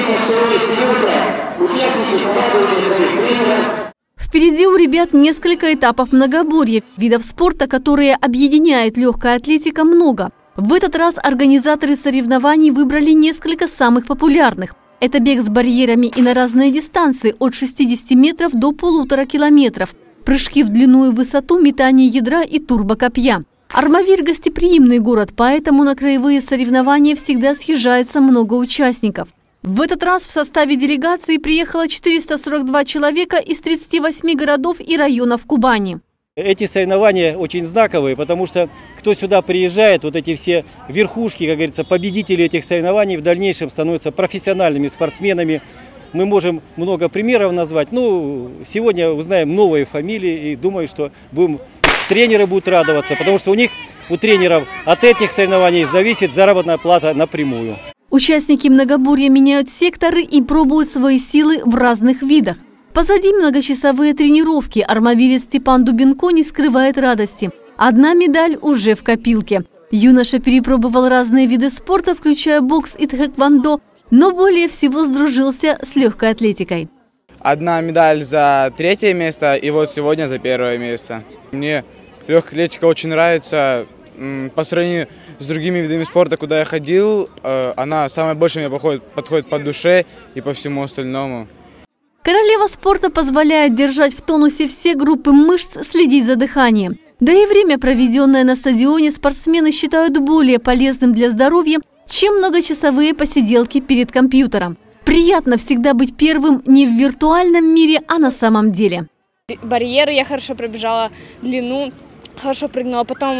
Впереди у ребят несколько этапов многоборья. Видов спорта, которые объединяет легкая атлетика, много. В этот раз организаторы соревнований выбрали несколько самых популярных. Это бег с барьерами и на разные дистанции от 60 метров до 1,5 километров, прыжки в длину и высоту, метание ядра и турбокопья. Армавир – гостеприимный город, поэтому на краевые соревнования всегда съезжается много участников. В этот раз в составе делегации приехало 442 человека из 38 городов и районов Кубани. Эти соревнования очень знаковые, потому что кто сюда приезжает, вот эти все верхушки, как говорится, победители этих соревнований в дальнейшем становятся профессиональными спортсменами. Мы можем много примеров назвать. Сегодня узнаем новые фамилии и думаю, что тренеры будут радоваться, потому что у тренеров от этих соревнований зависит заработная плата напрямую. Участники многоборья меняют секторы и пробуют свои силы в разных видах. Позади многочасовые тренировки. Армавирец Степан Дубенко не скрывает радости. Одна медаль уже в копилке. Юноша перепробовал разные виды спорта, включая бокс и тхэквондо, но более всего сдружился с легкой атлетикой. Одна медаль за 3-е место и вот сегодня за 1-е место. Мне легкая атлетика очень нравится. По сравнению с другими видами спорта, куда я ходил, она самое больше мне подходит по душе и по всему остальному. Королева спорта позволяет держать в тонусе все группы мышц, следить за дыханием. Да и время, проведенное на стадионе, спортсмены считают более полезным для здоровья, чем многочасовые посиделки перед компьютером. Приятно всегда быть первым не в виртуальном мире, а на самом деле. Барьеры я хорошо пробежала, длину хорошо прыгнула, потом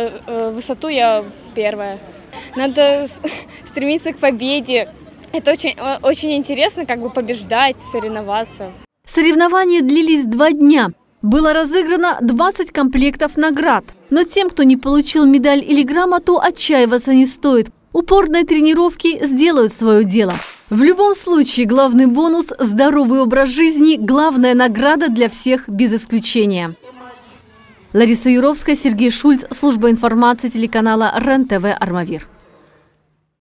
высоту я первая. Надо стремиться к победе. Это очень интересно, побеждать, соревноваться. Соревнования длились 2 дня. Было разыграно 20 комплектов наград. Но тем, кто не получил медаль или грамоту, отчаиваться не стоит. Упорные тренировки сделают свое дело. В любом случае, главный бонус – здоровый образ жизни, главная награда для всех без исключения. Лариса Юровская, Сергей Шульц, служба информации телеканала РЕН-ТВ «Армавир».